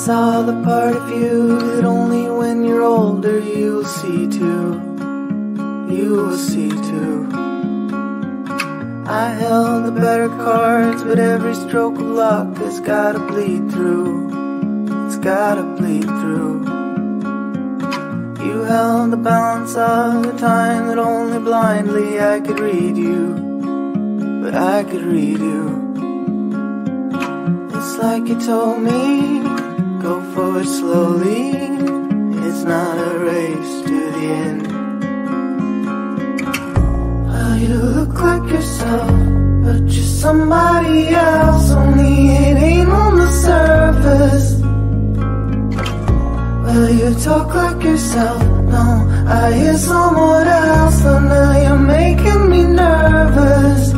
saw the part of you that only when you're older you'll see too. You will see too. I held the better cards, but every stroke of luck has gotta bleed through. It's gotta bleed through. You held the balance of the time that only blindly I could read you. But I could read you. It's like you told me, go forward slowly. It's not a race to the end. Well, you look like yourself, but you're somebody else. Only it ain't on the surface. Well, you talk like yourself, no, I hear someone else. So now you're making me nervous.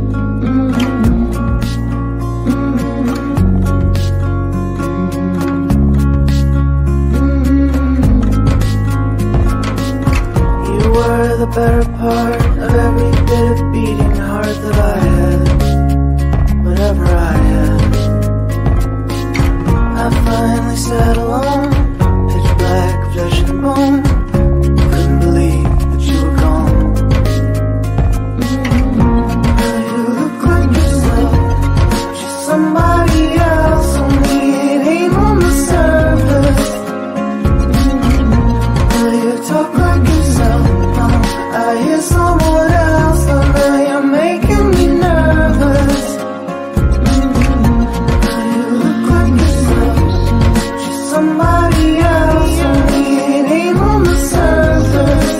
The better part of every bit of beating heart that I had, whatever I had. I finally sat alone, pitch black, flesh and bone. Couldn't believe that you were gone. Now you look like yourself, just somebody else. Only it ain't on the surface. Now you talk like yourself, I hear someone else, and now you're making me nervous. You look like yourself, just somebody else, only it ain't on the surface.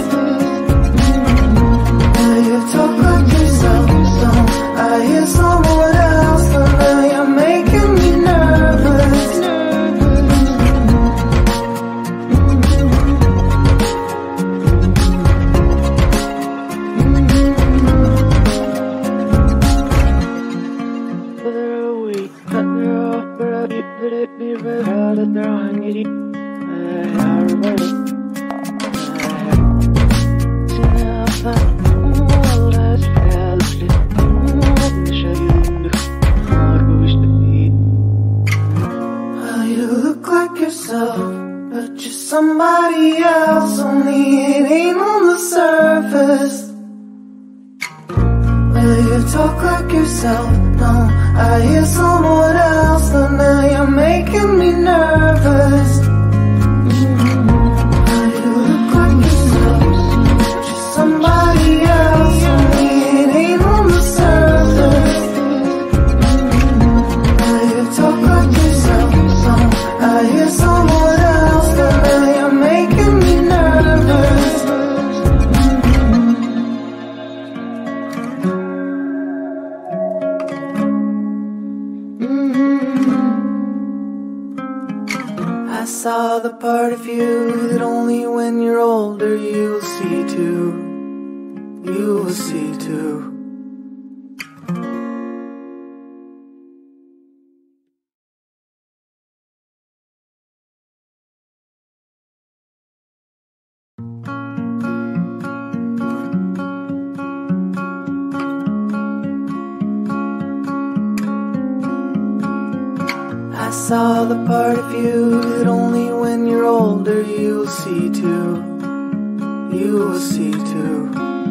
Now you talk like yourself, so I hear someone else, and now you're making me nervous. Well, you look like yourself, but you're somebody else. Only it ain't on the surface. Well, you talk like yourself, no, I hear someone else. So now you're making me nervous. Well, you look like yourself, just somebody else. Only it ain't on the surface. Well, you talk like yourself, so I hear someone else. So now you're making me nervous. I saw the part of you that only when you're older you'll see too. You will see too. I saw the part of you that only when you're older you'll see too. You will see too.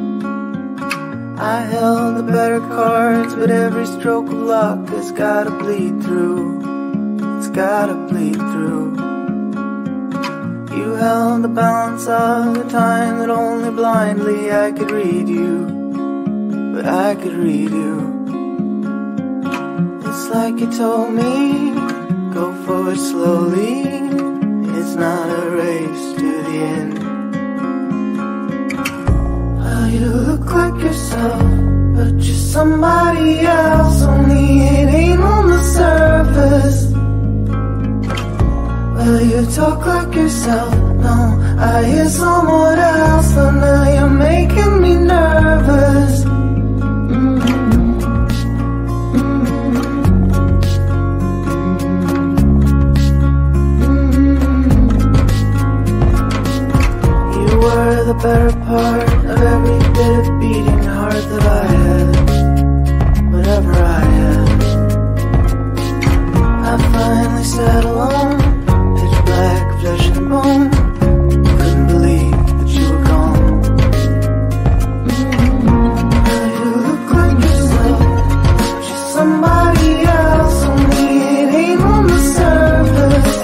I held the better cards, but every stroke of luck has gotta bleed through. It's gotta bleed through. You held the balance of the time that only blindly I could read you. But I could read you. It's like you told me, go forward slowly. It's not a race to the end. Well, you look like yourself, but you're somebody else. Only it ain't on the surface. Well, you talk like yourself, no, I hear someone else. So now you're making me nervous. The better part of every bit of beating heart that I had, whatever I had. I finally sat alone, and bone. Couldn't believe that you were gone. Now you look like yourself, just somebody else, only it ain't on the surface.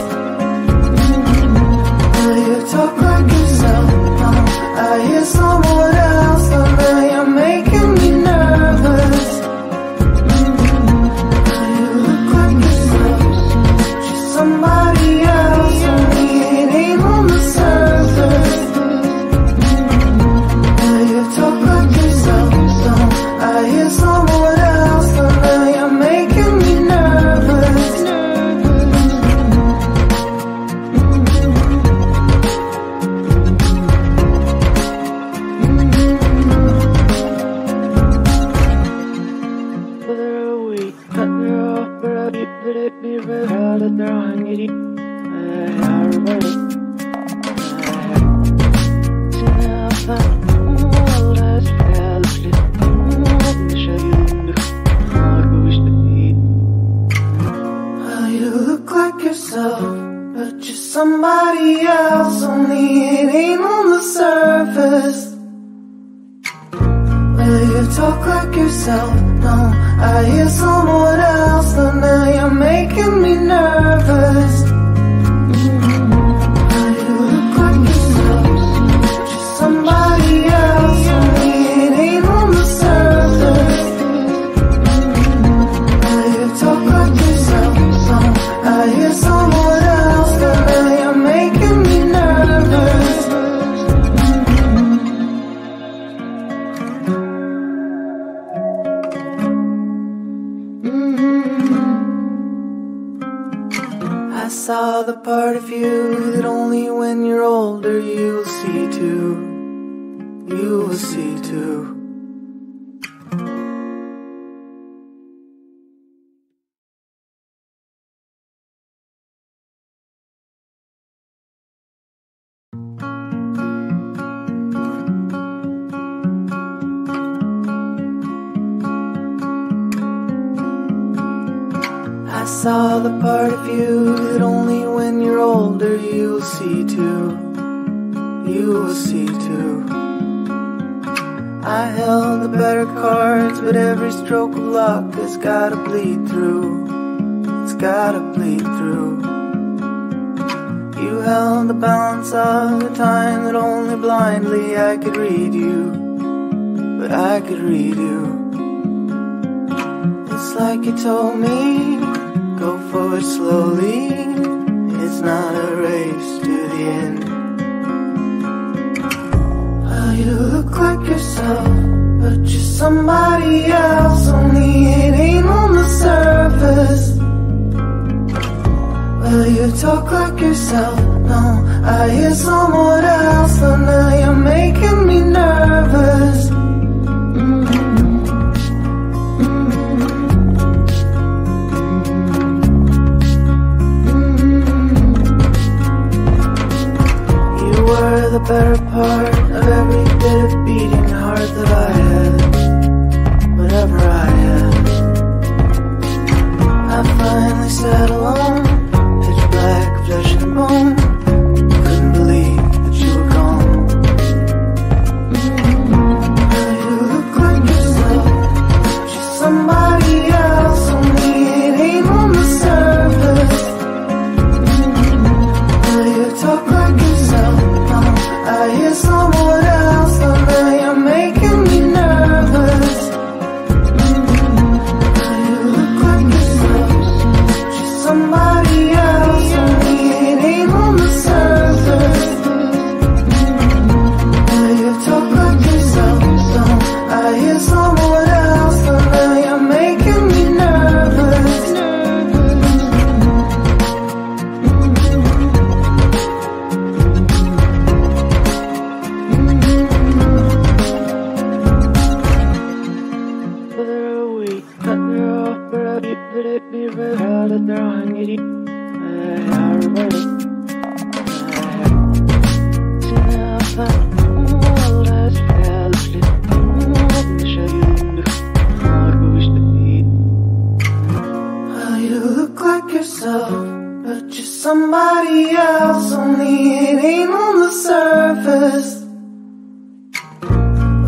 Now you talk like yourself, now I hear someone else, and now you're making me nervous. Now you look like yourself, just somebody else, only it ain't on the surface. Now you talk like yourself, now I hear someone else, and now you're making me nervous. You look like yourself, but you're somebody else, only it ain't on the surface. Well, you talk like yourself, no, I hear someone else, and now you're making me nervous. Well, you look like yourself, just somebody else, only it ain't on the surface. Well, you talk like yourself, no, I hear someone else, and now you're making me nervous. I saw the part of you that only when you're older you'll see too. You will see too. I saw the part of you that only when you're older you'll see too. You will see too. I held the better cards, but every stroke of luck has gotta bleed through. It's gotta bleed through. You held the balance of the time that only blindly I could read you. But I could read you. It's like you told me, go forward slowly, it's not a race to the end. Well, you look like yourself, but you're somebody else, only it ain't on the surface. Well, you talk like yourself, no, I hear someone else, and now you're making me nervous. The better part of every bit of beating heart that I had, whatever I had. I finally sat alone, pitch black, flesh and bone. Couldn't believe that you were gone. Now you look like yourself, just somebody else, only it ain't on the surface. Now you talk like yourself, I hear someone else, and now you're making me nervous. Now you look like yourself, just somebody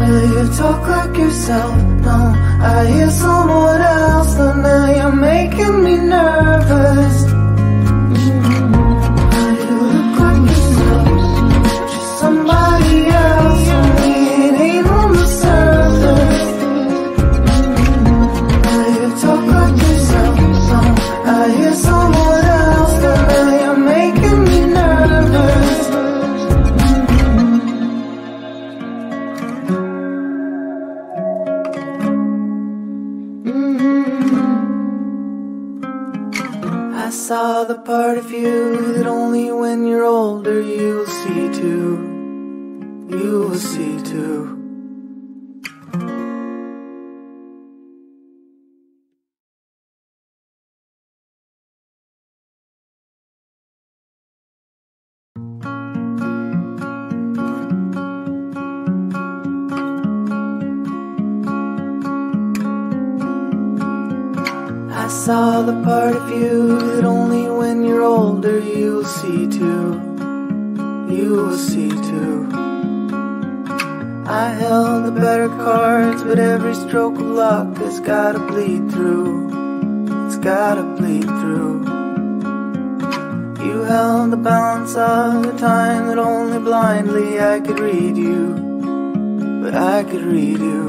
Will you talk like yourself? No, I hear someone else. But now you're making me nervous. Will you look like yourself? Just somebody else. Only it ain't on the surface. Will you talk like yourself? No, I hear someone else. But now you're making me nervous. I saw the part of you that only when you're older you'll see too. You will see too. I saw the part of you that only when you're older you'll see too. You will see too. I held the better cards, but every stroke of luck has gotta bleed through. It's gotta bleed through. You held the balance of the time that only blindly I could read you. But I could read you.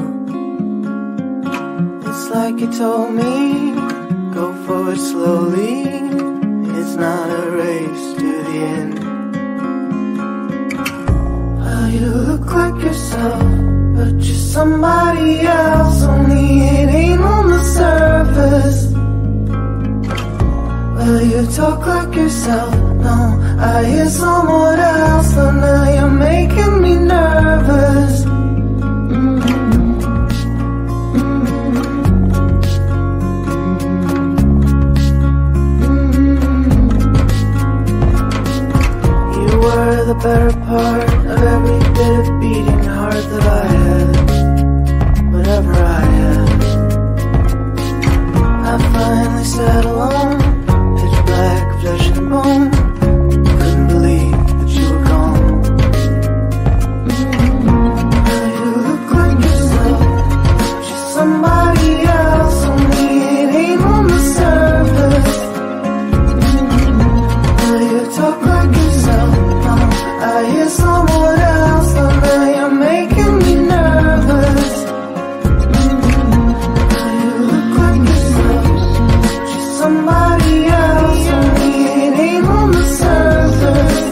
It's like you told me, go forward slowly, it's not a race to the end. Well, you look like yourself, but you're somebody else. Only it ain't on the surface. Well, you talk like yourself, no, I hear someone else. But now you're making me nervous. The better part of every bit of beating heart that I had, whatever I had. I finally sat alone, pitch black, flesh and bone. Couldn't believe that you were gone. Now you look like yourself, just somebody else. Only it ain't on the surface. Will you talk like yourself? I hear someone else, but now you're making me nervous. You look like yourself, just somebody else. Only it ain't on the surface.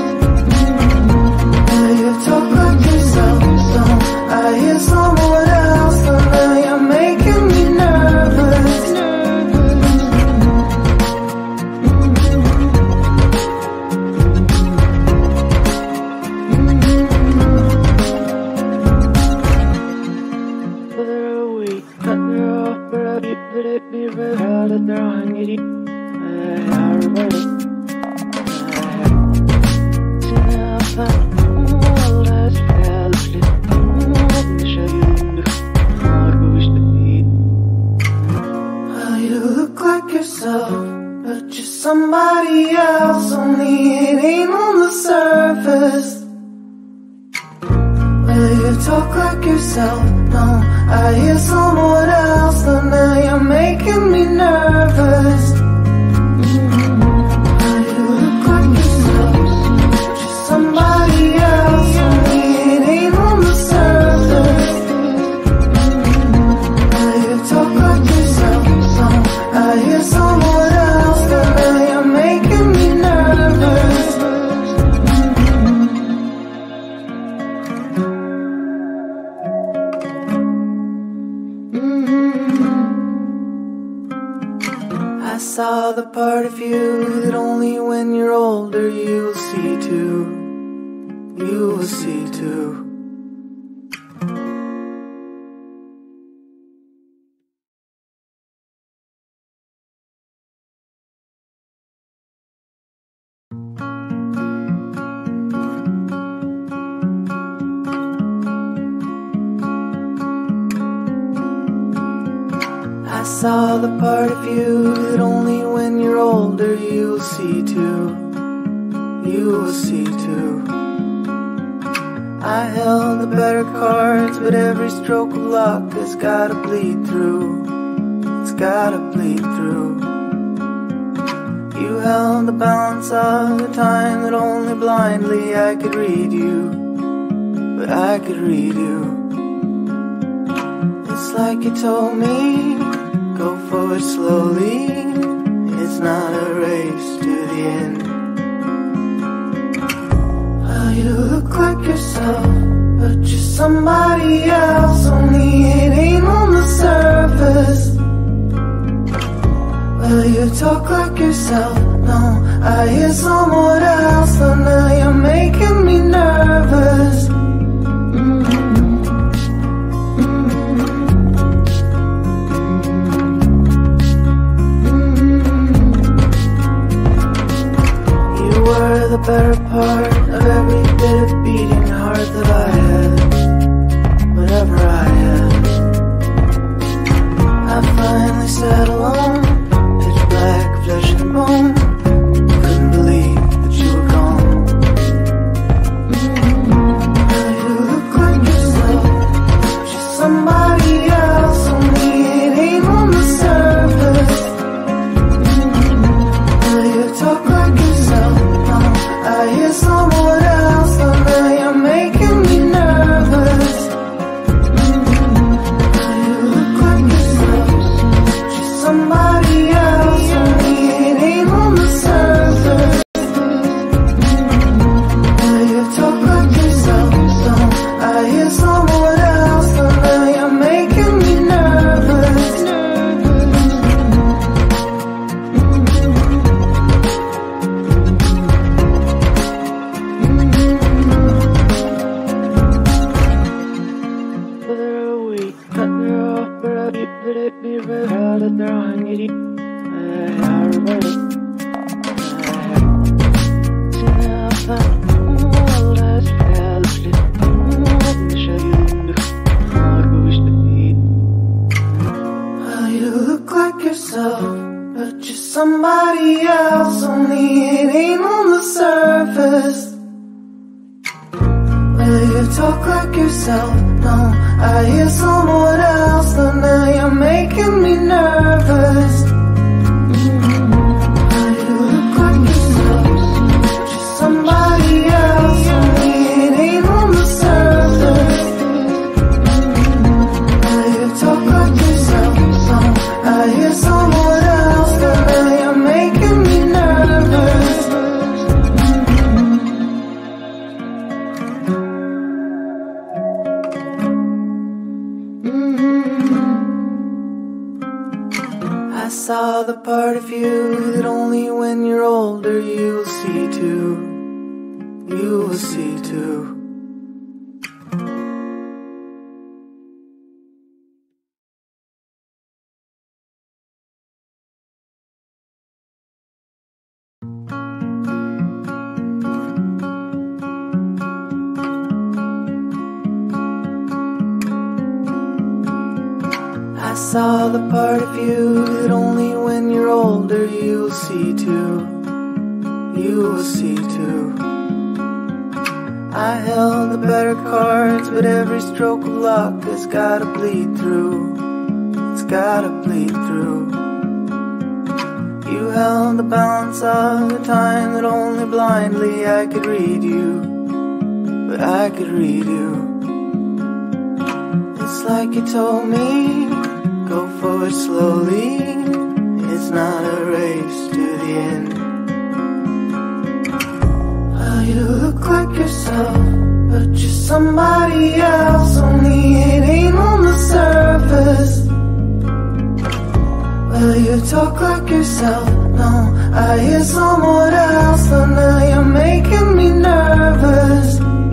Will you talk like yourself? No, I hear someone else, but now you're making me nervous. Well, you look like yourself, but you're somebody else. Only it ain't on the surface. Will you talk like yourself? No, I hear someone else. But now you're making me nervous. Will you look like yourself, just somebody else? Only it ain't on the surface. Will you talk like yourself? No, I hear someone else. But now you're making me nervous. I saw the part of you that only when you're older you'll see too. You will see too. I saw the part of you that only when you're older you'll see too. You will see too. I held the better cards, but every stroke of luck has gotta bleed through. It's gotta bleed through. You held the balance of the time that only blindly I could read you, but I could read you. It's like you told me, go forward slowly. It's not a race to the end. Well, you look like yourself, but you're somebody else. Only it ain't on the surface. Well, you talk like yourself, no, I hear someone else. But now you're making me nervous. The better part of every bit of beating heart that I had, whatever I had. I finally sat alone, pitch black, flesh and bone. Couldn't believe that you were gone. Now you look like yourself, but you're somebody else. Only it ain't on the surface. Now you talk like yourself, I hear someone else, but now you're making me nervous. Now you look like yourself, she's somebody else, only it ain't on the surface. Now you talk like yourself, so I hear someone else, but now you're making me nervous. Well, you look like yourself, but you're somebody else. Only it ain't on the surface. Well, you talk like yourself, no, I hear someone else. But now you're making me nervous. Well, you look like yourself, but you're somebody else. Only it ain't on the surface. Well, you talk like yourself, so I hear someone else. But now you're making me nervous. I saw the part of you that only when you're older you'll see too. You will see too. I saw the part of you that only when you're older you'll see too. You will see too. I held the better cards, but every stroke of luck has gotta bleed through. It's gotta bleed through. You held the balance of the time that only blindly I could read you, but I could read you. It's like you told me, go forward slowly. It's not a race to the end. Well, you look like yourself, but you're somebody else. Only it ain't on the surface. Well, you talk like yourself, no, I hear someone else. But now you're making me nervous.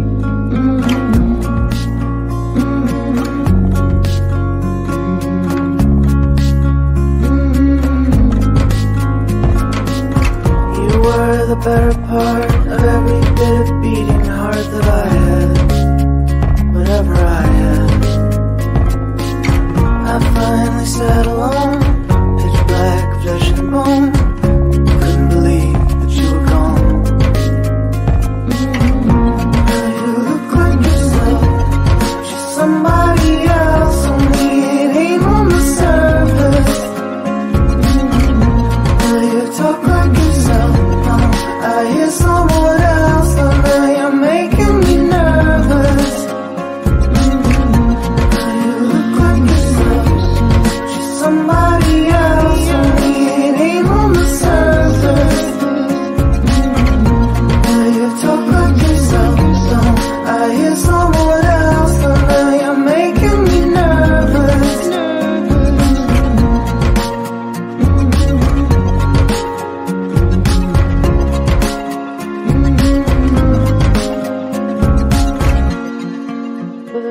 The better part of every bit of beating heart that I had, whatever I had. I finally sat alone, pitch black, flesh and bone. Couldn't believe that you were gone.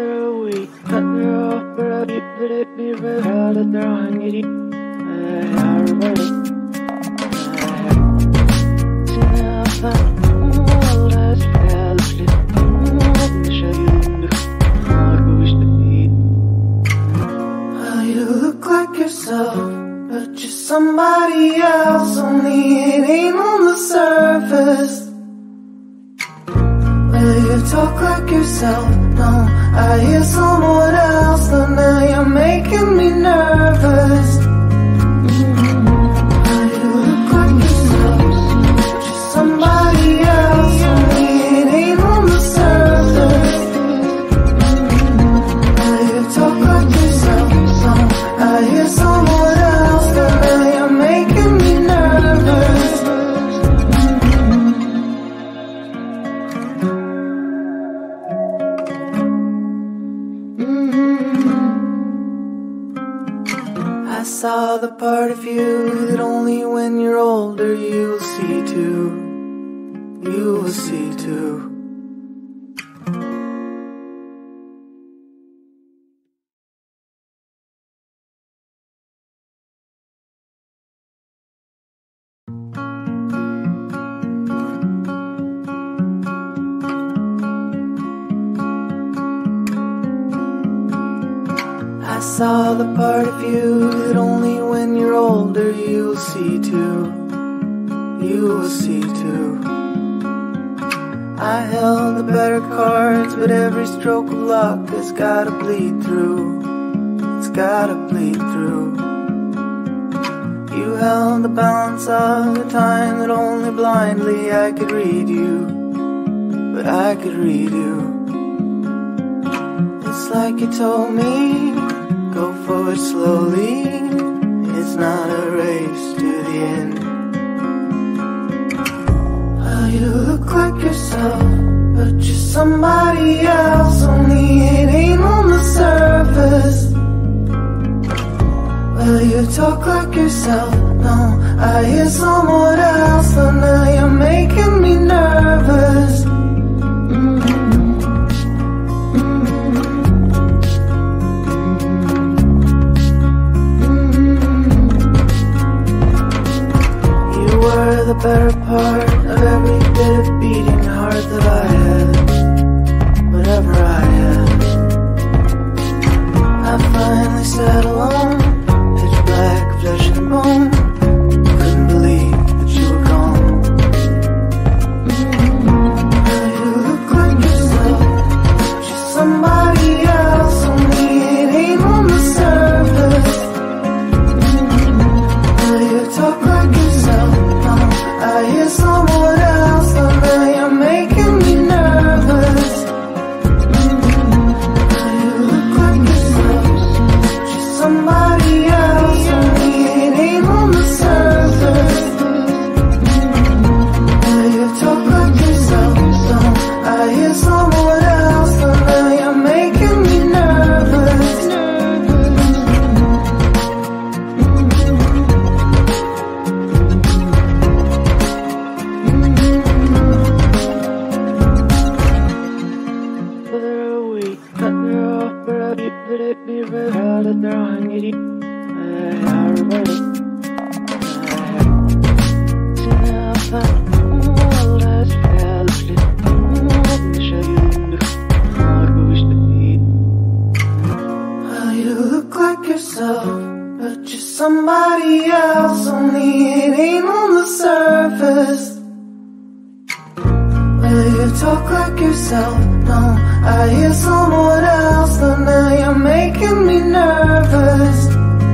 You look like yourself, but you're somebody else, only it ain't on the surface. Well, you talk like yourself, no, I hear someone else, but now you're making me nervous. Well, you look like yourself, but you're somebody else, only it ain't on the surface. Well, you talk like yourself, no, I hear someone else, but now you're making me nervous. I saw the part of you that only when you're older you'll see too. You will see too. I saw the part of you that only when you're older you'll see too. You will see too. I held the better cards, but every stroke of luck has gotta bleed through. It's gotta bleed through. You held the balance of the time that only blindly I could read you. But I could read you. It's like you told me, go forward slowly, it's not a race to the end. Well, you look like yourself, but you're somebody else, only it ain't on the surface. Well, you talk like yourself, no, I hear someone else, but now you're making me nervous. The better part of every bit of beating heart that I had, whatever I had. I finally sat alone, pitch black, flesh and bone. Couldn't believe that you were gone. Now you look like yourself, but you're somebody else, only it ain't on the surface. Now you talk like yourself, I hear someone else, but now you're making me nervous. Now you look like yourself, just somebody else, only it ain't on the surface. Now you talk like yourself, so I hear someone else, but now you're making me nervous. Well, you look like yourself, but you're somebody else, only it ain't on the surface. Well, you talk like yourself, no, I hear someone else, but now you're making me nervous.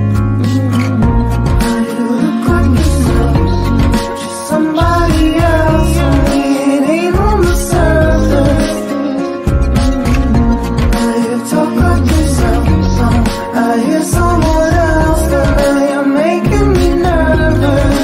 Well, you look like yourself, but you're somebody else, only it ain't on the surface. Well, you talk like yourself, so I hear someone else, but now you're making me nervous.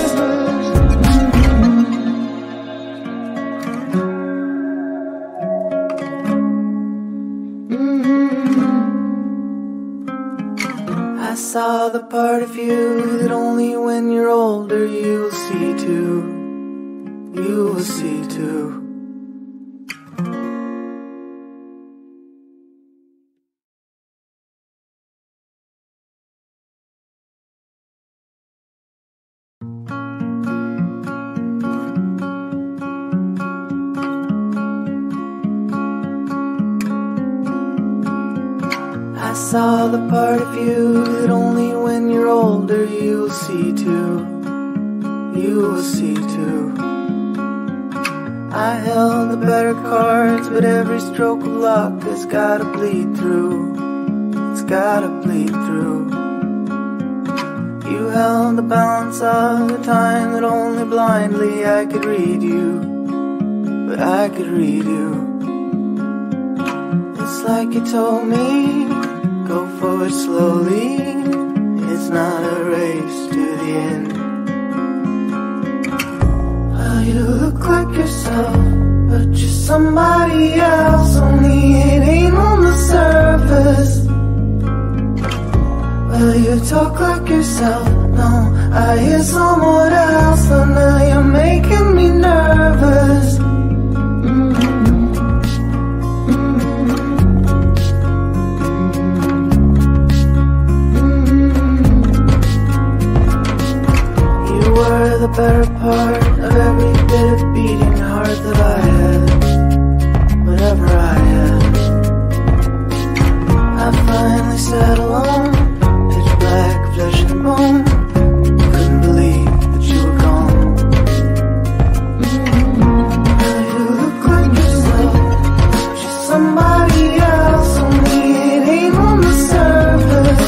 I saw the part of you that only when you're older you'll see too. You will see too. saw the part of you that only when you're older you'll see too. You will see too. I held the better cards, but every stroke of luck has gotta bleed through. It's gotta bleed through. You held the balance of the time that only blindly I could read you. But I could read you. It's like you told me, go forward slowly. It's not a race to the end. Well, you look like yourself, but you're somebody else. Only it ain't on the surface. Well, you talk like yourself, no, I hear someone else. So now you're making me nervous. You were the better part of every bit of beating heart that I had. Whatever I had, I finally sat alone, pitch black, flesh and bone. Couldn't believe that you were gone. Now you look like yourself, just somebody else. Only it ain't on the surface.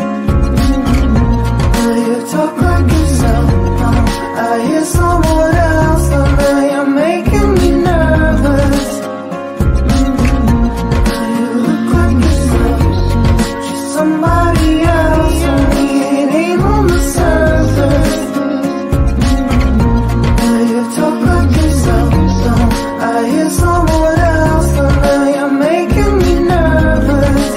Now you talk like yourself, no, I hear someone else. So now you're making me nervous. Now you look like yourself, just somebody else. Only it ain't on the surface. Now you talk like yourself, so I hear someone else. So now you're making me nervous.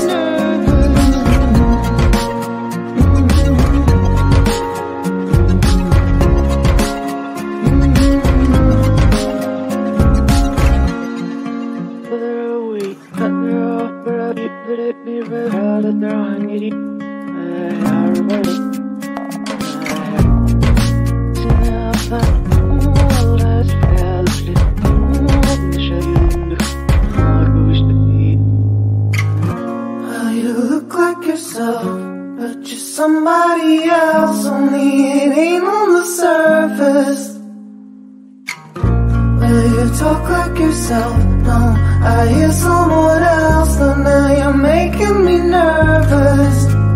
Well, you look like yourself, but you're somebody else. Only it ain't on the surface. Well, you talk like yourself, no, I hear someone else. So now you're making me nervous.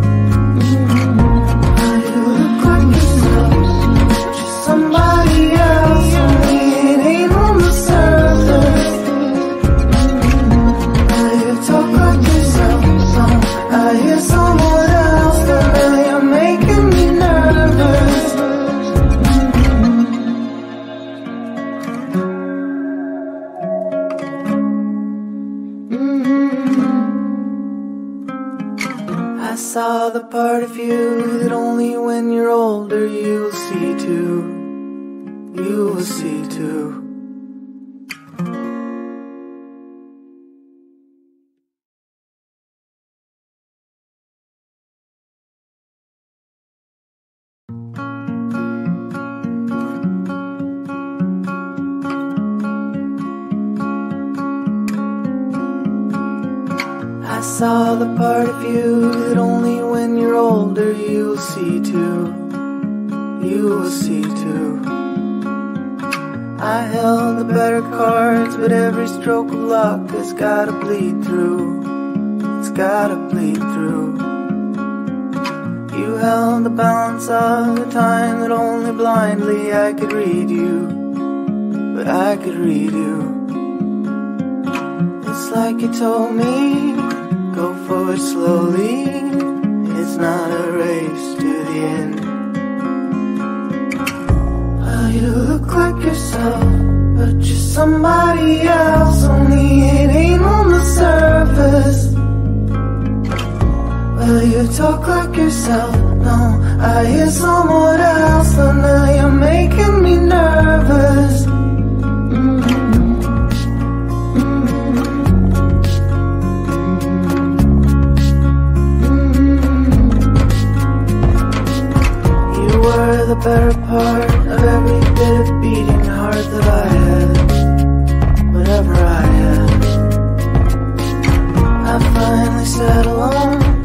Well, you look like yourself, just somebody else. Only it ain't on the surface. Well, you talk like yourself, so I hear someone else. So now you're making me nervous. I saw the part of you that only when you're older you'll see too. You will see too. I saw the part of you that only when you're older you'll see too. You will see too. I held the better cards, but every stroke of luck has gotta bleed through. It's gotta bleed through. You held the balance of the time that only blindly I could read you. But I could read you. It's like you told me, go forward slowly. It's not a race to the end. Well, you look like yourself, but you're somebody else. Only it ain't on the surface. Well, you talk like yourself, no, I hear someone else. So now you're making me nervous. The better part of every bit of beating heart that I had. Whatever I had, I finally sat alone,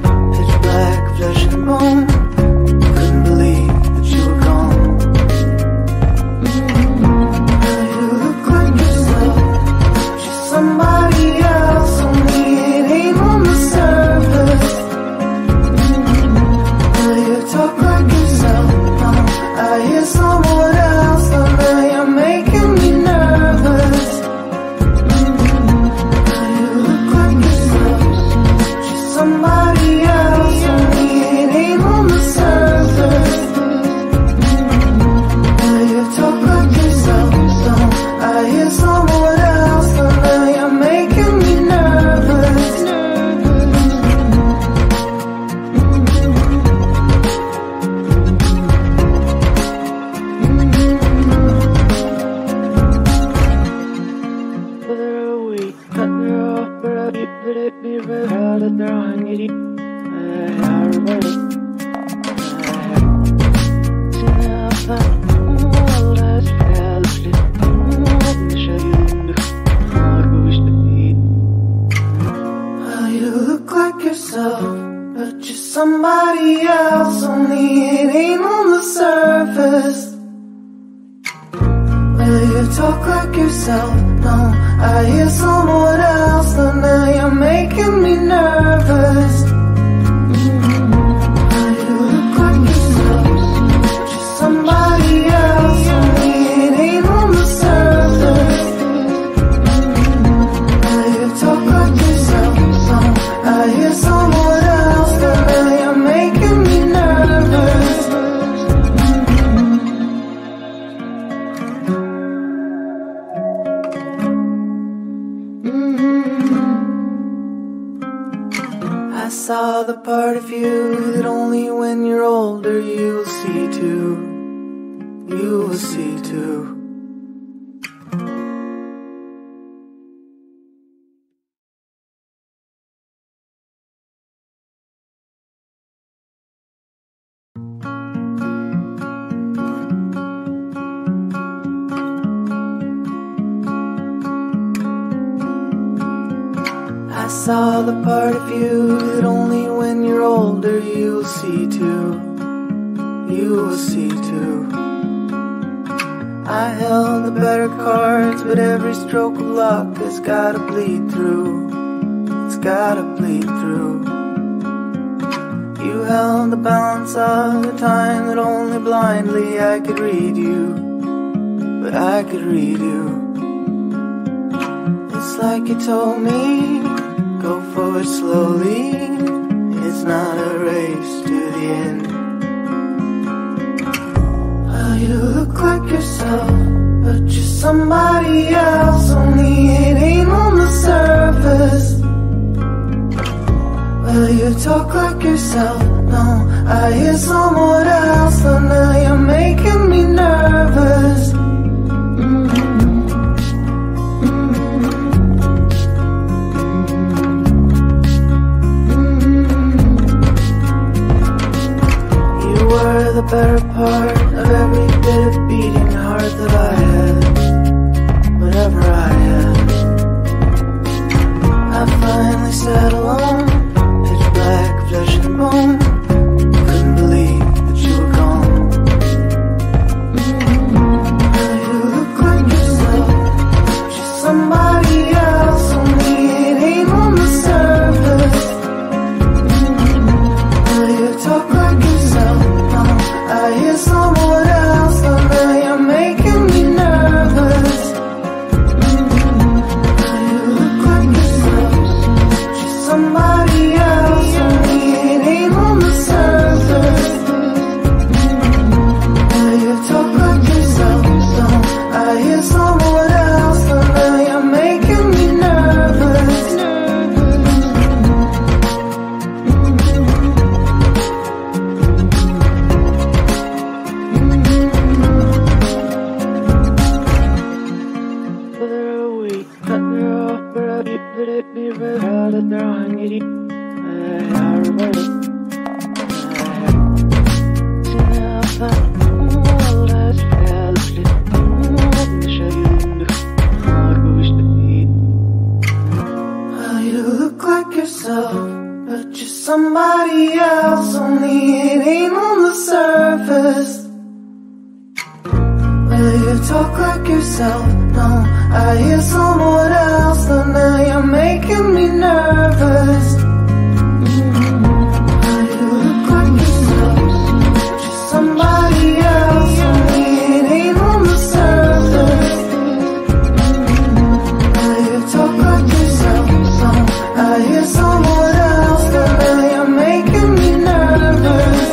You look like yourself, but you're somebody else. Only it ain't on the surface. Well, you talk like yourself, no, I hear someone else. But now you're making me nervous. Well, you look like yourself, but you're somebody else. Only it ain't on the surface. Well, you talk like yourself, no, I hear someone else. But now you're making me nervous. I saw the part of you that only when you're older you'll see too. You will see too. I saw the part of you that only when you're older you'll see too. You will see too. I held the better cards, but every stroke of luck has gotta bleed through. It's gotta bleed through. You held the balance of the time that only blindly I could read you. But I could read you. It's like you told me, go forward slowly, it's not a race to the end. Well, you look like yourself, but you're somebody else. Only it ain't on the surface. Well, you talk like yourself, no, I hear someone else. But now you're making me nervous. The better part of every bit of beating heart that I had, whatever I had. I finally sat alone, pitch black, flesh and bone. Couldn't believe that you were gone. Now you look like yourself, but you're somebody else. Only it ain't on the surface. Now you talk like yourself, I hear someone else, but now you're making me nervous. You look like yourself, she's somebody else. Only it ain't on the surface. Now you talk like yourself, so I hear someone else, but now you're making me nervous. Well, you look like yourself, but you're somebody else. Only it ain't on the surface. Well, you talk like yourself, no, I hear someone else. But now you're making me nervous. Well, you look like yourself, but you're somebody else. Only it ain't on the surface. Well, you talk like yourself, so I hear someone else. But now you're making me nervous.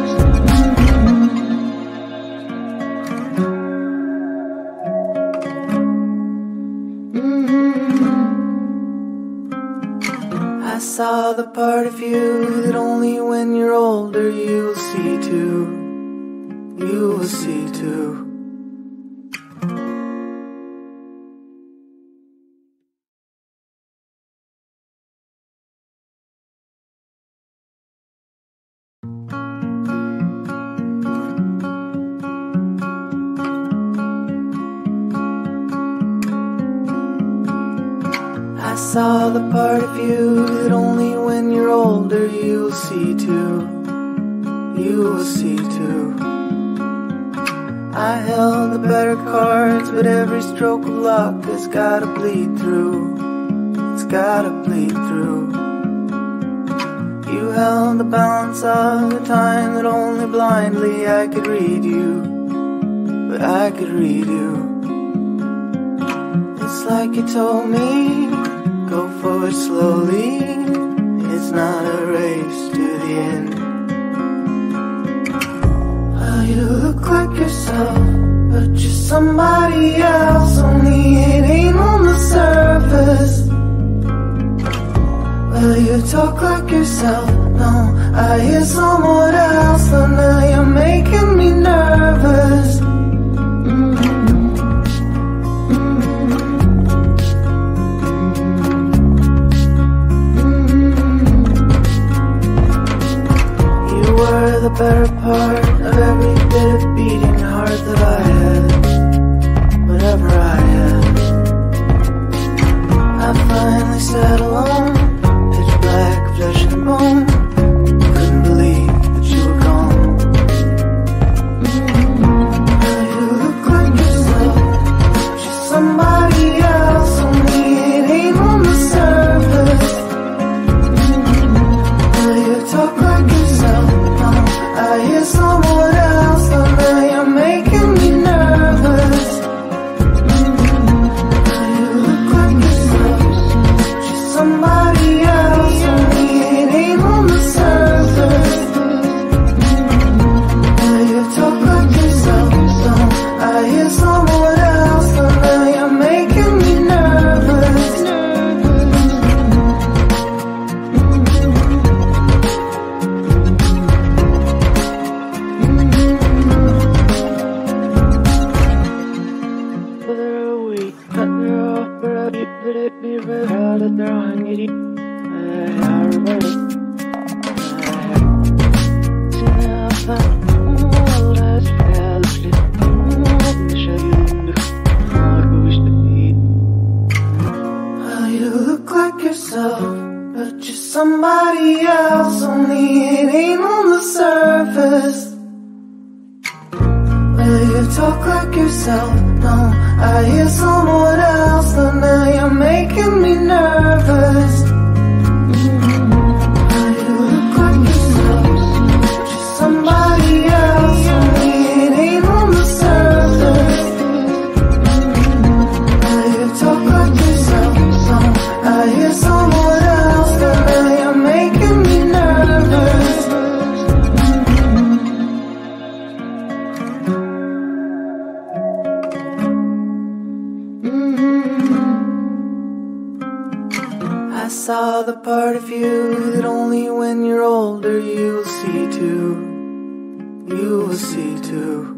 I saw the part of you that only when you're older you'll see too. You will see too. saw the part of you that only when you're older you'll see too. You will see too. I held the better cards, but every stroke of luck has gotta bleed through. It's gotta bleed through. You held the balance of the time that only blindly I could read you. But I could read you. It's like you told me, go forward slowly. It's not a race to the end. Well, you look like yourself, but you're somebody else. Only it ain't on the surface. Well, you talk like yourself, no, I hear someone else. So now you're making me nervous. You were the better part of every bit of beating heart that I had. Whatever I had, I finally sat alone, pitch black, flesh and bone. Couldn't believe that you were gone. Now you look like yourself, just somebody else. Only it ain't on the surface. Now you talk like yourself, no, I hear someone else. So now you're making me nervous. Now you look like yourself, just somebody else. Only it ain't on the surface. Now you talk like yourself, so I hear someone else. So now you're making me nervous. Well, you look like yourself, but you're somebody else. Only it ain't on the surface. Well, you talk like yourself, no, I hear someone else. So now you're making me nervous. Well, you look like yourself, just somebody else. Only it ain't on the surface. Well, you talk like yourself, so I hear someone else. So now you're making me nervous. I saw the part of you that only when you're older you'll see too. You will see too.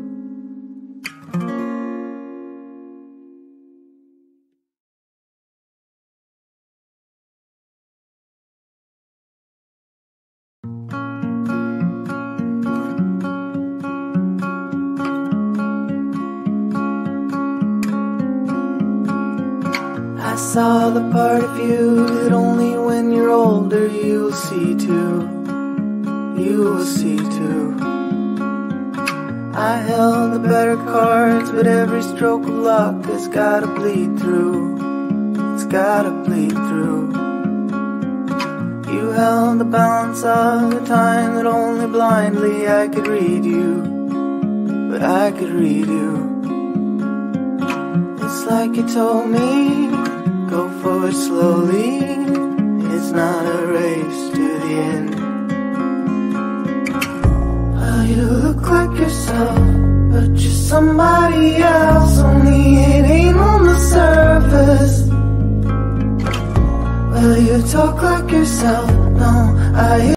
I saw the part of you that only when you're older you'll see too. You will see too. I held the better cards, but every stroke of luck has gotta bleed through. It's gotta bleed through. You held the balance of the time that only blindly I could read you. But I could read you. It's like you told me, go forward slowly. It's not a race to the end. Well, you look like yourself, but you're somebody else. Only it ain't on the surface. Well, you talk like yourself, no, I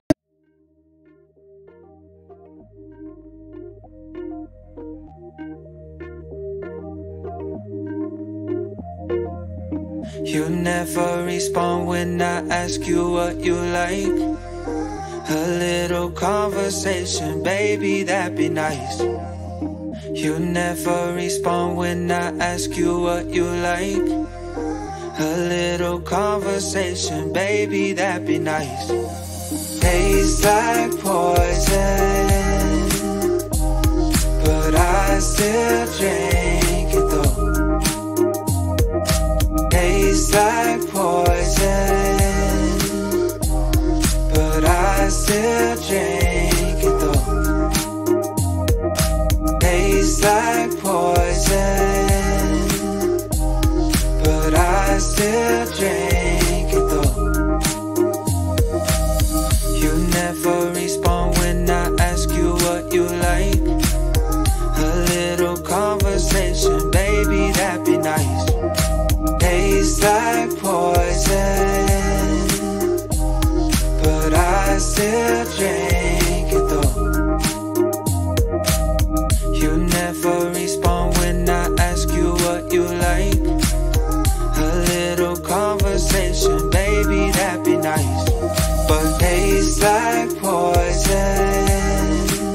You never respond when I ask you what you like. A little conversation, baby, that'd be nice. You never respond when I ask you what you like. A little conversation, baby, that'd be nice. Tastes like poison, but I still drink it though. Tastes like poison, but I still drink it though. Tastes like poison, but I still drink it though. You never respond when I ask you what you like. A little conversation, baby, that'd be nice. Tastes like poison, but I still drink it though. You never respond when I ask you what you like. A little conversation, baby, that'd be nice. But tastes like poison,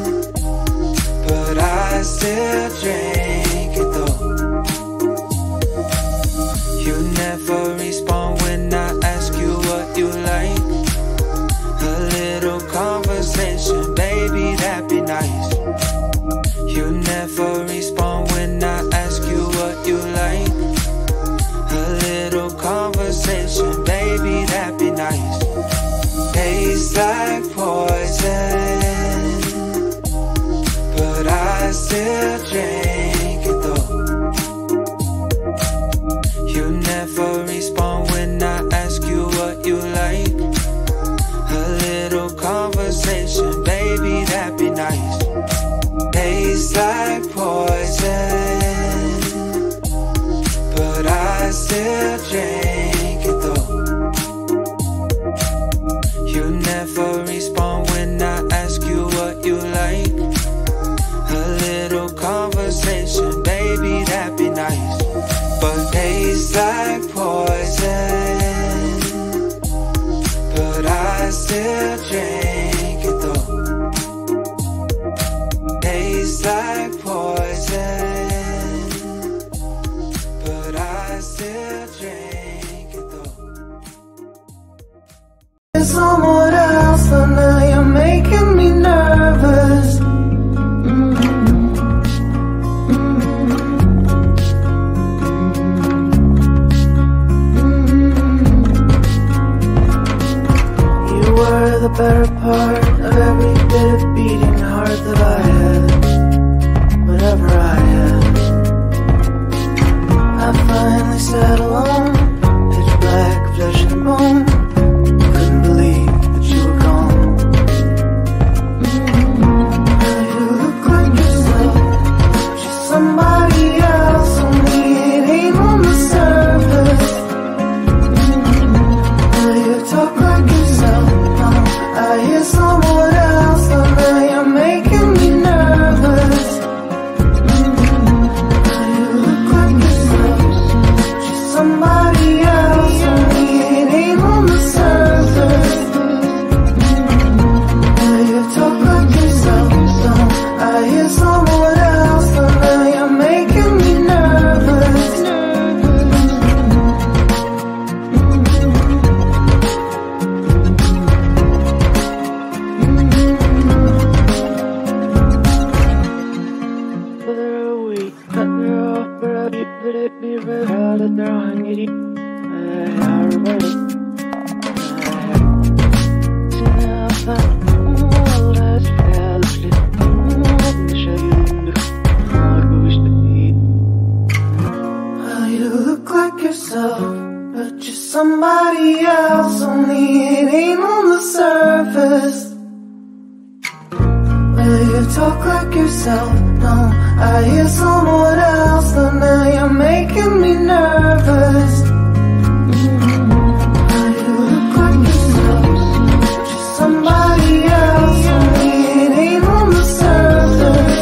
but I still drink it though. You never respond when I ask you what you like. A little conversation, baby, that'd be nice. You never respond when I ask you what you like. A little conversation, baby, that'd be nice. Tastes like poison, but I still drink it though. You never respond when I ask you what you like. A little conversation, baby, that'd be nice. Tastes like poison, but I still drink it though. You never respond when I ask you what you like. A little conversation, baby, that'd be nice. But tastes like poison, but I still drink it though. Tastes like poison, but I still drink it though. Someone else, but now you're making me nervous. You were the better part of every bit of beating heart that I had. Whatever I had, I finally sat alone, pitch black, flesh and bone. Couldn't believe that you were gone. Now you look like yourself, just somebody else, only it ain't on the surface. Now you talk like yourself, now I hear someone else, so now you're making me nervous. Now you look like yourself, just somebody else, only it ain't on the surface. Now you talk like yourself, so I hear someone else, so now you're making me nervous. You look like yourself, but you're somebody else, only it ain't on the surface. Well, you talk like yourself, no, I hear someone else, so now you're making me nervous. Well, you look like yourself, but you're somebody else, only it ain't on the surface.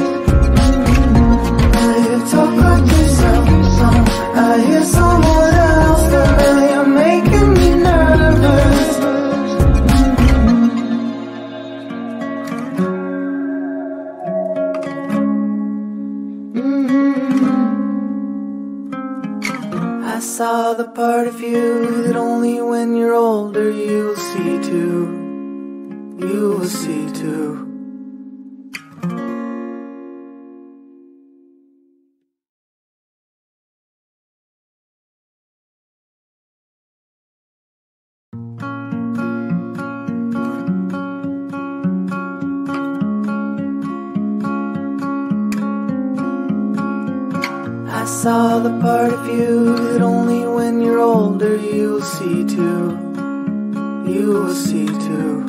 Well, you talk like yourself, so I hear someone else, but now you're making me nervous. Mm-hmm. the part of you that only when you're older you'll see too. You will see too. I saw the part of you that only when you're older you'll see too. You will see too.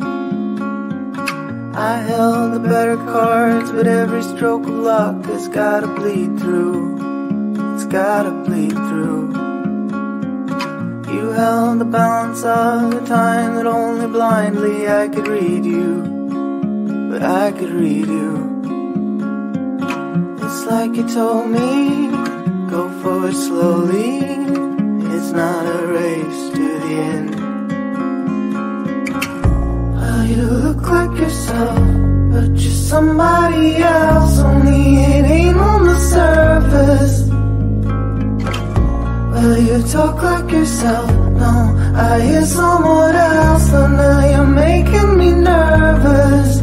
I held the better cards, but every stroke of luck has gotta bleed through. It's gotta bleed through. You held the balance of the time that only blindly I could read you. But I could read you. It's like you told me, go forward slowly. It's not a race to the end. Well, you look like yourself, but you're somebody else. Only it ain't on the surface. Well, you talk like yourself. No, I hear someone else. But now you're making me nervous.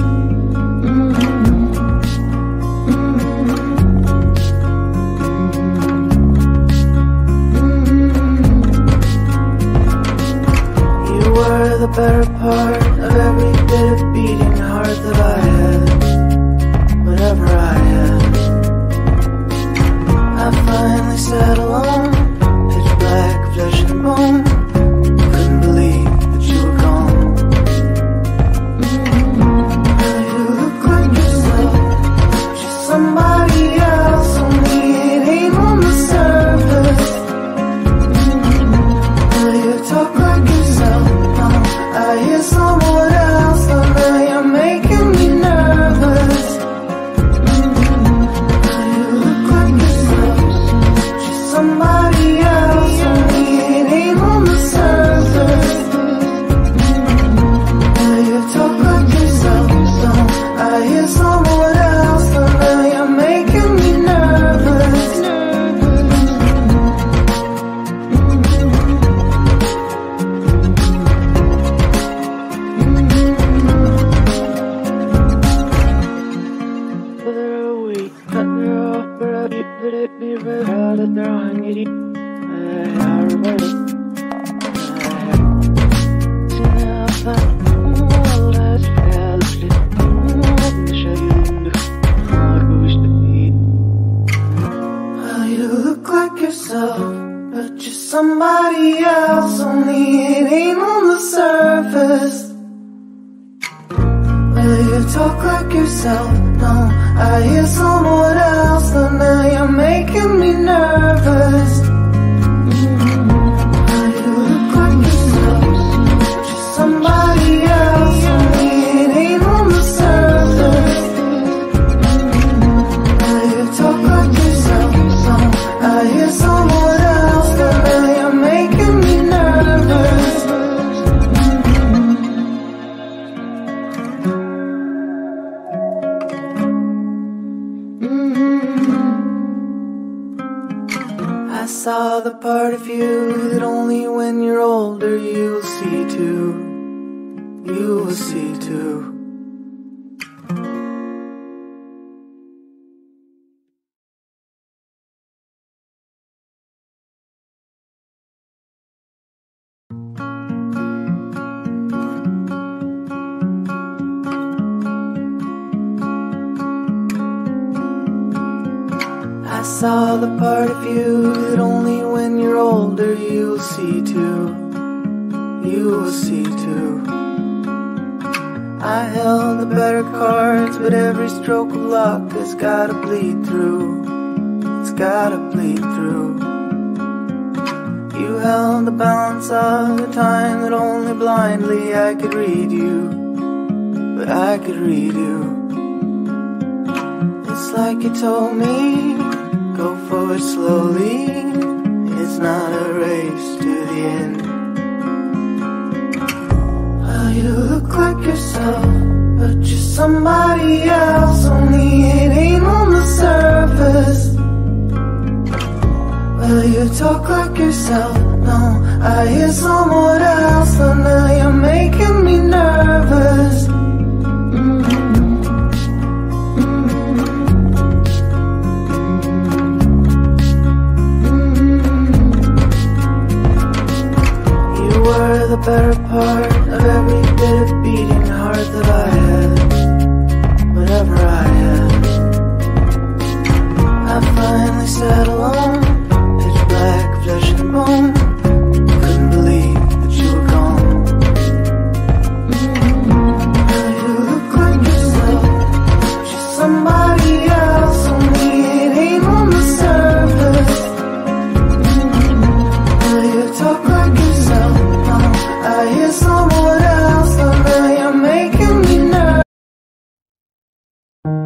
The better part of every bit of beating heart that I had, whatever I had. I finally sat alone, pitch black, flesh and bone. Couldn't believe that you were gone. Now you look like yourself, just somebody else. Only it ain't on the surface. Now you talk like yourself. I hear someone else, but now you're making me nervous. Now you look like yourself, just somebody else. Only it ain't on the surface. Now you talk like yourself, so I hear someone else, but now you're making me nervous. Well, you look like yourself, but you're somebody else. Only it ain't on the surface. Well, you talk like yourself. No, I hear someone else, but now you're making me nervous. Well, you look like yourself, just somebody else. Only it ain't on the surface. Well, you talk like yourself, so I hear someone else, but now you're making me nervous. I saw the part of you that only when you're older you'll see too. You will see too. I saw the part of you that only when you're older you'll see too. You will see too. I held the better cards, but every stroke of luck has gotta bleed through. It's gotta bleed through. You held the balance of the time that only blindly I could read you. But I could read you. It's like you told me, go forward slowly. It's not a race to the end. Well, you look like yourself, but you're somebody else. Only it ain't on the surface. Well, you talk like yourself. No, I hear someone else, but now you're making me nervous. You were the better part of every bit of beating heart that I had. Whatever I had, I finally sat alone, pitch black, flesh and bone. Couldn't believe that you were gone. Now you look like yourself, but you're somebody else. Only it ain't on the surface. Now you talk like yourself. Now I hear someone else, and now you're making me nervous.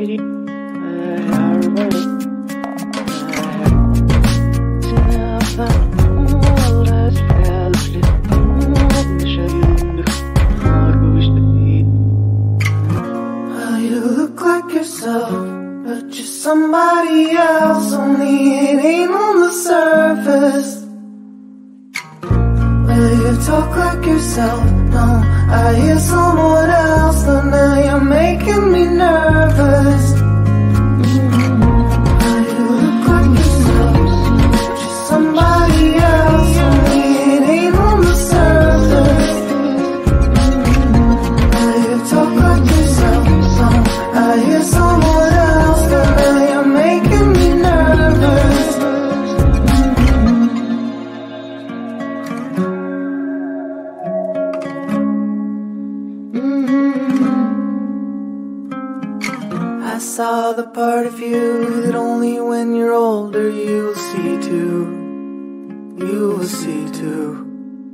You look like yourself, but you're somebody else, only it ain't on the surface. Well, you talk like yourself, no, I hear someone else, but now you're making me nervous. Well, you look like yourself, but you're somebody else, only it ain't on the surface. Well, you talk like yourself, no, I hear someone else, but now you're making me nervous. I saw the part of you that only when you're older you'll see too. You will see too.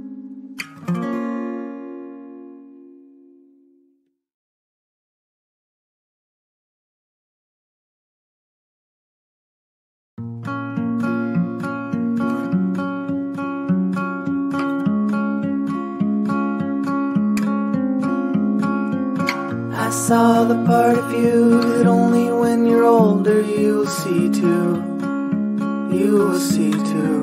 I saw the part of you that only when you're older you'll see too. You will see too.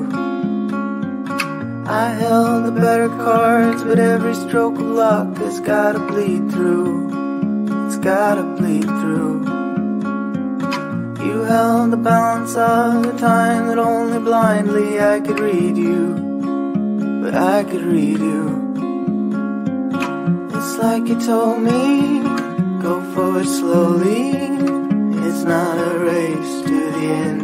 I held the better cards, but every stroke of luck has gotta bleed through. It's gotta bleed through. You held the balance of the time that only blindly I could read you. But I could read you. It's like you told me, go forward slowly, it's not a race to the end.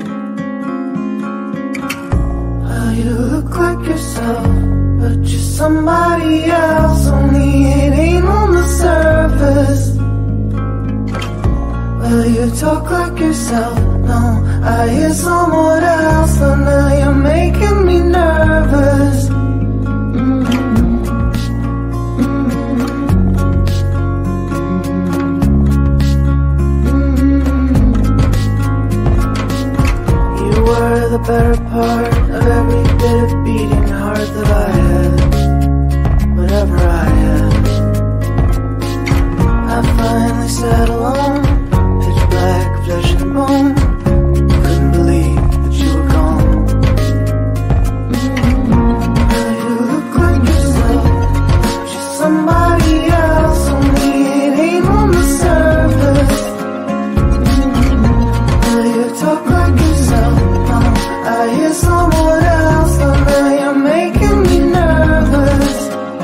Well, you look like yourself, but you're somebody else, only it ain't on the surface. Well, you talk like yourself, no, I hear someone else, but now you're making me nervous. The better part of every bit of beating heart that I had, whatever I had. I finally sat alone, pitch black, flesh and bone. Couldn't believe that you were gone. Well, you look like yourself, but you're somebody else, only it ain't on the surface. Well, you talk like yourself, I hear someone else, but now you're making me nervous.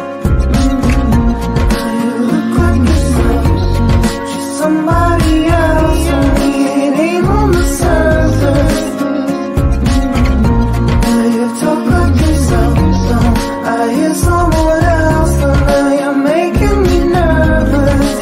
You look like yourself, she's somebody else, only it ain't on the surface. You talk like yourself, so I hear someone else, but now you're making me nervous.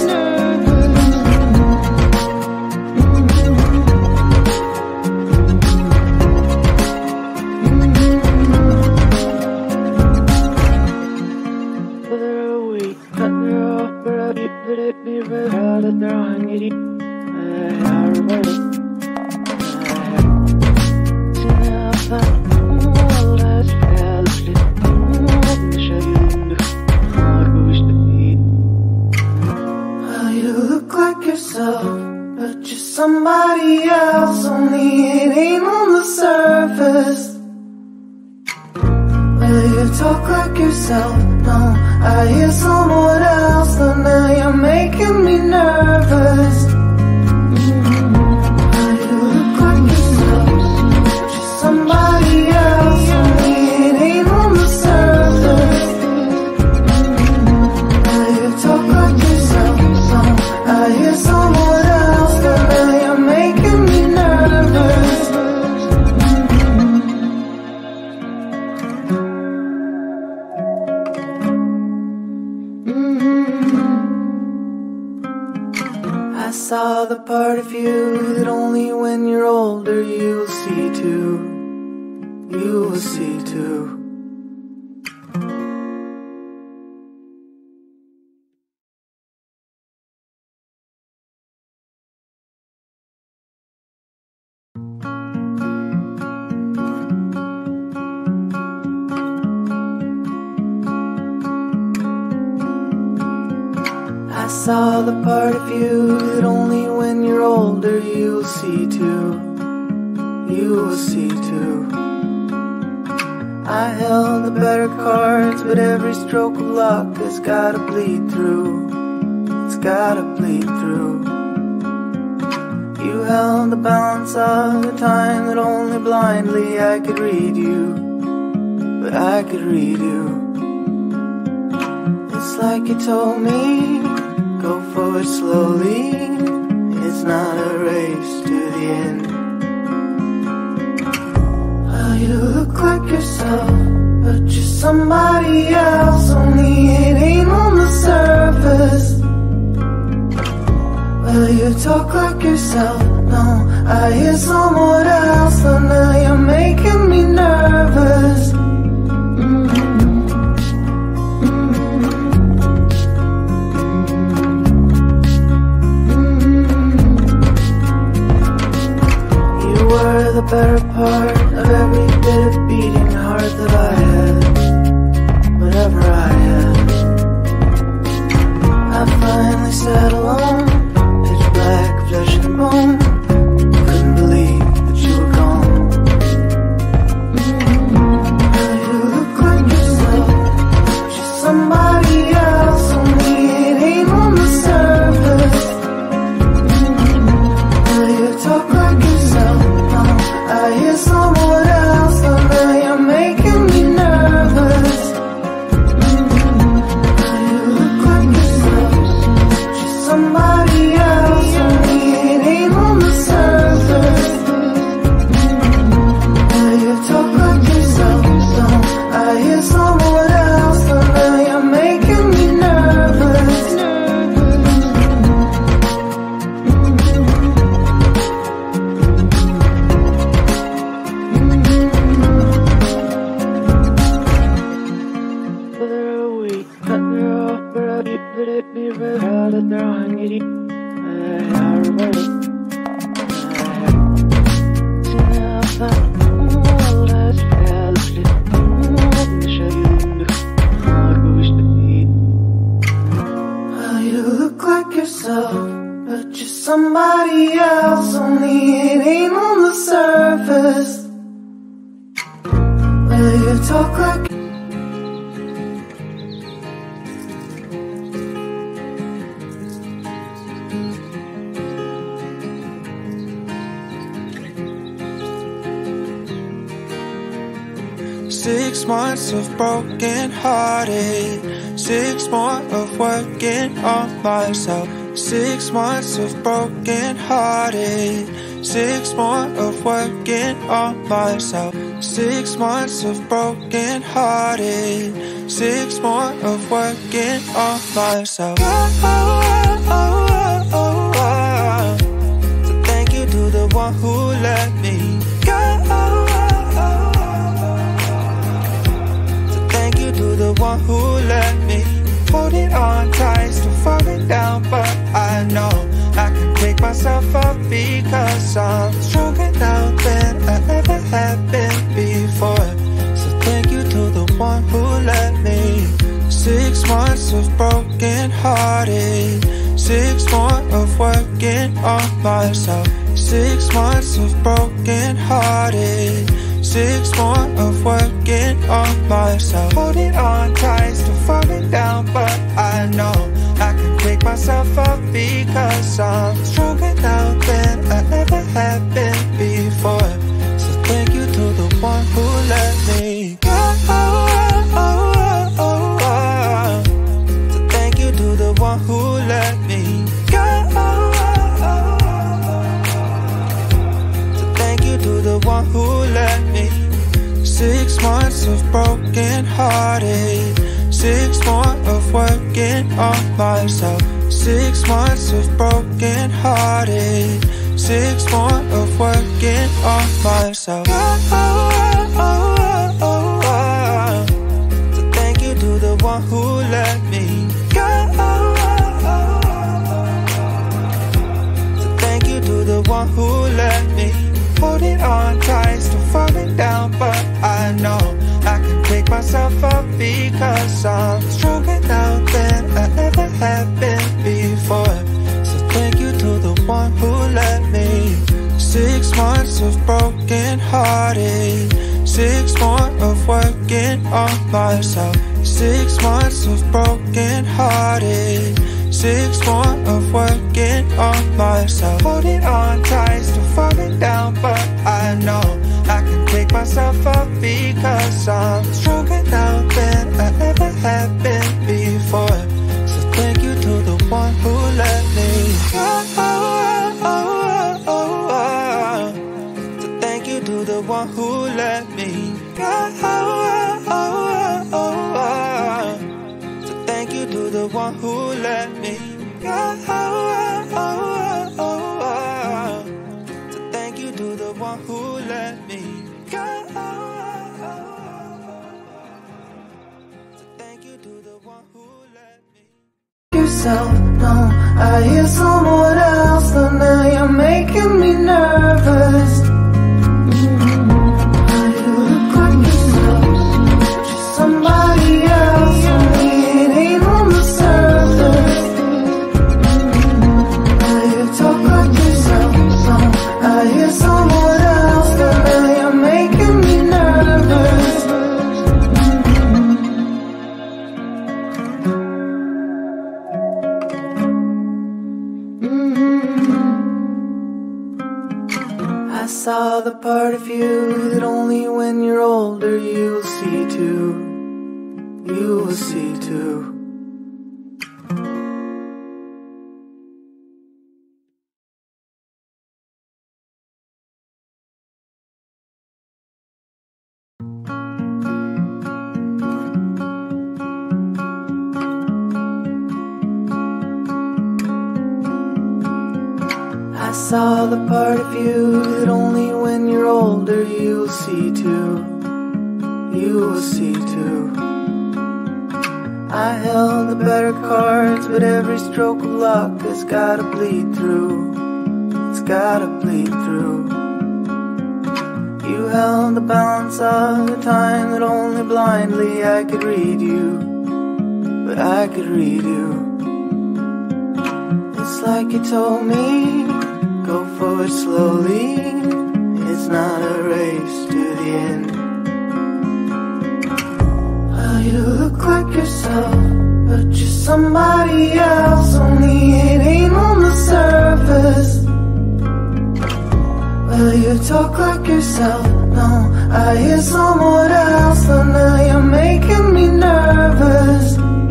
Well, you look like yourself, but you're somebody else, only it ain't on the surface. Well, you talk like yourself, no, I hear someone else, but now you're making me nervous. Well, you look like yourself, but you're somebody else, only it ain't on the surface. Well, you talk like yourself, no, I hear someone else, but now you're making me nervous. I saw the part of you that only when you're older you'll see too. You will see too. saw the part of you that only when you're older you'll see too. You will see too. I held the better cards, but every stroke of luck has gotta bleed through. It's gotta bleed through. You held the balance of the time that only blindly I could read you. But I could read you. It's like you told me, go forward slowly. It's not a race to the end. Well, you look like yourself, but you're somebody else. Only it ain't on the surface. Well, you talk like yourself, no, I hear someone else. So now you're making me nervous. The better part of every bit of beating heart that I had, whatever I had. I finally sat alone, pitch black, flesh and bone. Couldn't believe that you were gone. Now you look like yourself, just somebody else. Only it ain't on the surface. Now you talk like yourself, I hear someone else, and now you're making me nervous. Now you look like yourself, just somebody else, only it ain't on the surface. Now you talk like yourself, don't I hear someone else, and now you're making me nervous. Well, you look like yourself, but you're somebody else. Only it ain't on the surface. Well, you talk like 6 months of broken hearted, 6 more of working on myself. 6 months of broken hearted, 6 more of working on myself. 6 months of broken hearted, 6 more of working on myself. So thank you to the one who let me go. To the one who let me hold it on tight, still falling down, but I know I can pick myself up because I'm stronger now than I ever have been before. So thank you to the one who let me. 6 months of broken hearted, 6 more of working on myself. 6 months of broken hearted, 6 more of working on myself. Holding on tight, still falling down, but I know I can pick myself up because I'm stronger now than I ever have been before. So thank you to the one who let me go. So thank you to the one who let me go. So thank you to the one who let me. 6 months of broken hearted, 6 more of working on myself. 6 months of broken hearted, 6 more of working on myself. So thank you to the one who let me go. So thank you to the one who let me holding on tight, still falling down, but I know I can pick myself up because I'm stronger now than I ever have been before. working on myself. 6 months of broken hearted, 6 more of working on myself. Holding on tight, still falling down, but I know I can pick myself up because I'm stronger now than I ever have been before. So thank you to the one who let me go. So thank you to the one who let me go. So thank you to the one who let me go. So thank you to the one who let me go. So thank you to the one who let me yourself, no, I hear someone else, but now you're making me nervous. You look like yourself, just somebody else, only it ain't on the surface. You talk like yourself, no, I hear someone else, but now you're making me nervous. I saw the part of you that only when you're older you'll see too. You will see too. I saw the part of you that only when you're older you'll see too. You will see too. I held the better cards, but every stroke of luck has gotta bleed through. It's gotta bleed through. You held the balance of the time that only blindly I could read you. But I could read you. It's like you told me, go forward slowly, it's not a race to the end. Well, you look like yourself, but you're somebody else, only it ain't on the surface. Well, you talk like yourself, no, I hear someone else, but now you're making me nervous.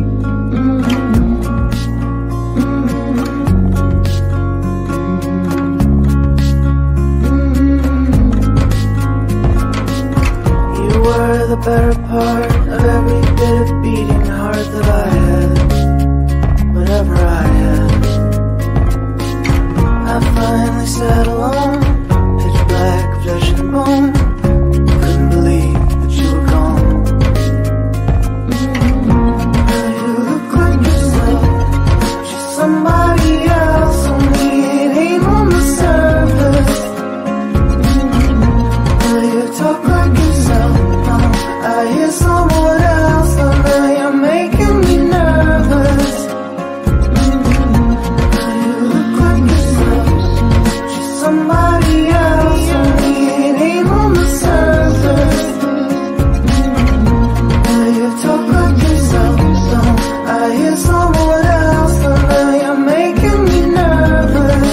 The better part of every bit of beating heart that I had, whatever I had. I finally sat alone, pitch black, flesh and bone. Couldn't believe that you were gone. You look like yourself, just somebody else, only it ain't on the surface. You talk like yourself, I hear someone else, but now you're making me nervous. You look like yourself, just somebody else, only it ain't on the surface. You talk like yourself, so I hear someone else, but now you're making me nervous.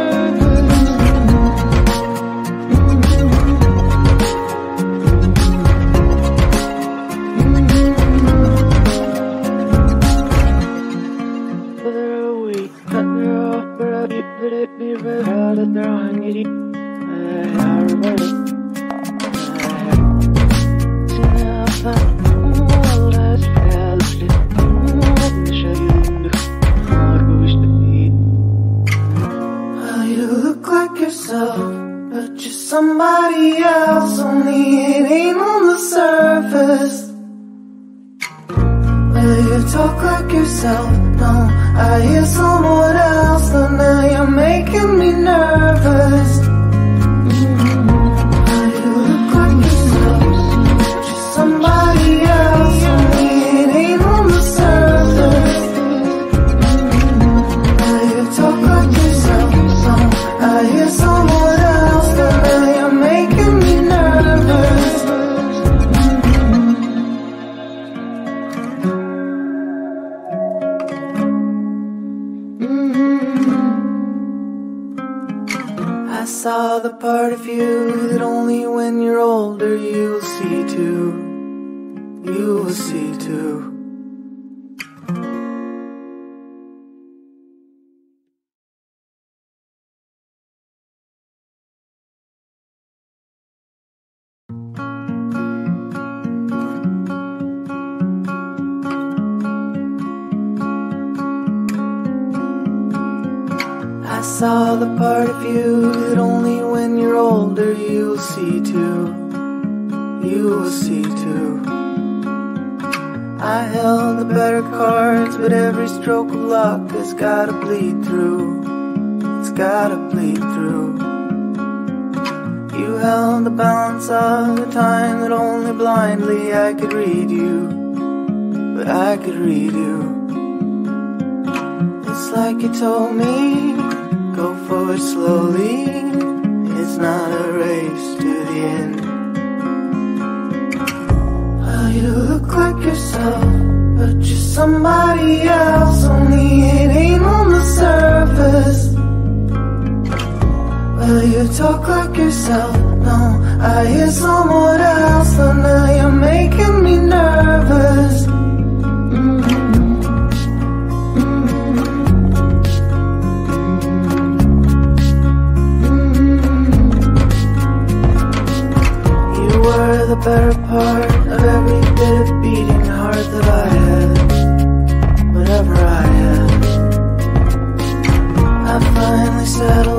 You look like yourself, but you're somebody else, only it ain't on the surface. Well, you talk like yourself, no, I hear someone else, but now you're making me nervous. You look like yourself, just somebody else, only it ain't on the surface. You talk like yourself, so I hear someone else, but now you're making me nervous. saw the part of you that only when you're older you'll see too. You will see too. I saw the part of you that only when you're older you'll see too. You will see too. I held the better cards, but every stroke of luck has gotta bleed through. It's gotta bleed through. You held the balance of the time that only blindly I could read you. But I could read you. It's like you told me, go forward slowly, it's not a race to the end. Well, you look like yourself, but you're somebody else, only it ain't on the surface. Well, you talk like yourself, no, I hear someone else, but now you're making me nervous. The better part of every bit of beating heart that I had, whatever I had. I finally settled